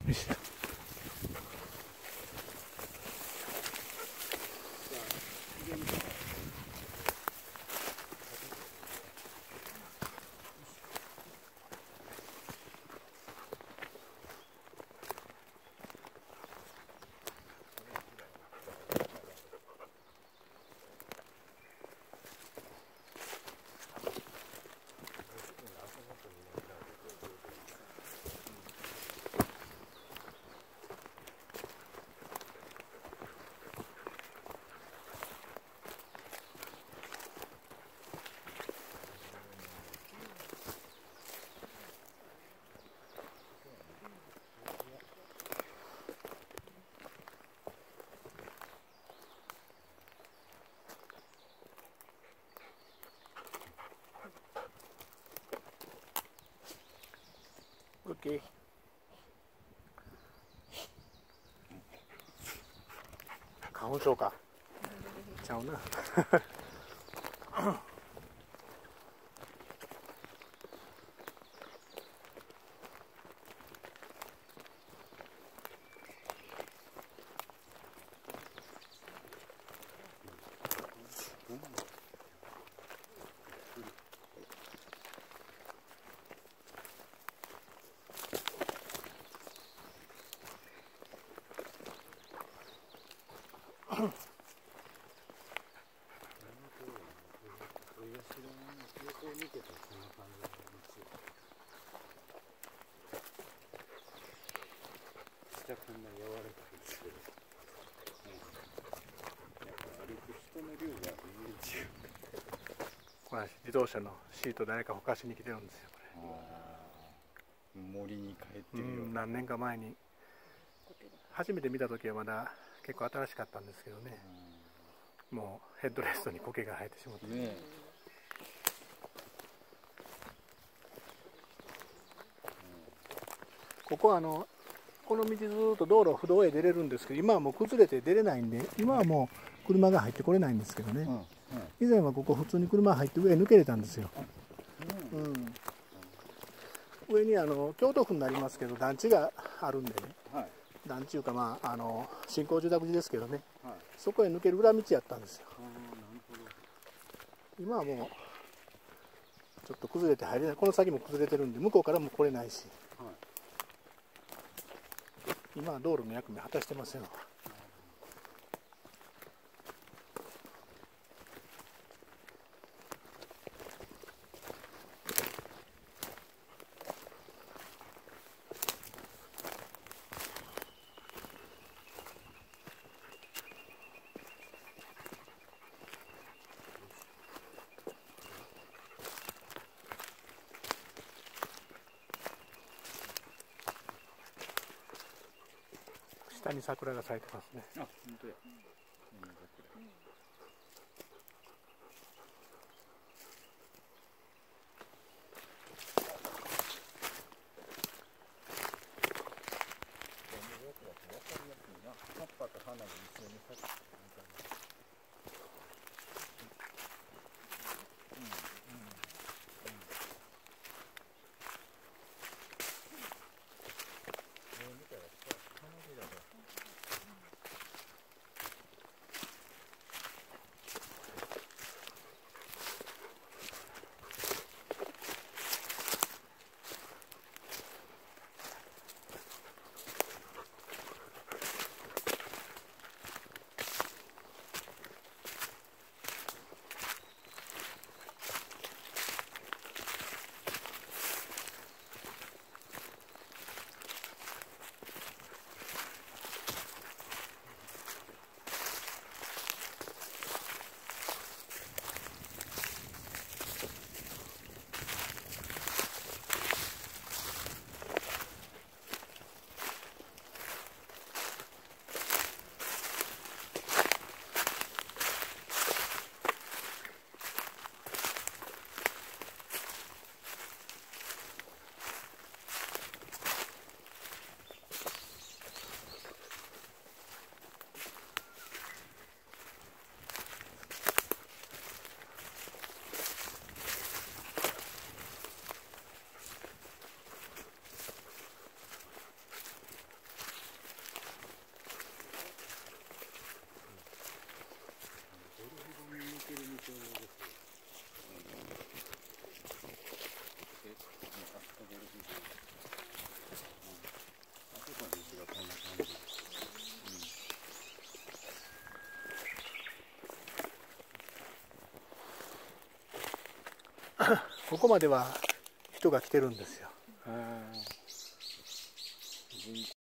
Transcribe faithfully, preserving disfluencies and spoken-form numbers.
よし。OK。花粉症か。ちゃうな。 下こんな柔らかくしてる。やっぱ歩く人の量が全然違う。 これ自動車のシート誰かほかしに来てるんですよ。これ森に帰ってるよ。 うん、何年か前に初めて見た時はまだ結構新しかったんですけどね、もうヘッドレストに苔が生えてしまってね。ここはあのこの道ずっと道路不動へ出れるんですけど、今はもう崩れて出れないんで、今はもう車が入ってこれないんですけどね、うんうん、以前はここ普通に車入って上抜けれたんですよ、うんうん、上にあの京都府になりますけど団地があるんでね、はい、団地いうか、まあ、あの新興住宅地ですけどね、はい、そこへ抜ける裏道やったんですよ。今はもうちょっと崩れて入れない、この先も崩れてるんで向こうからも来れないし、はい、今は道路の役目果たしてませんわ。下に桜が咲いてますね。あ、本当や。葉っぱと花が一緒に咲く。 ここまでは人が来てるんですよ。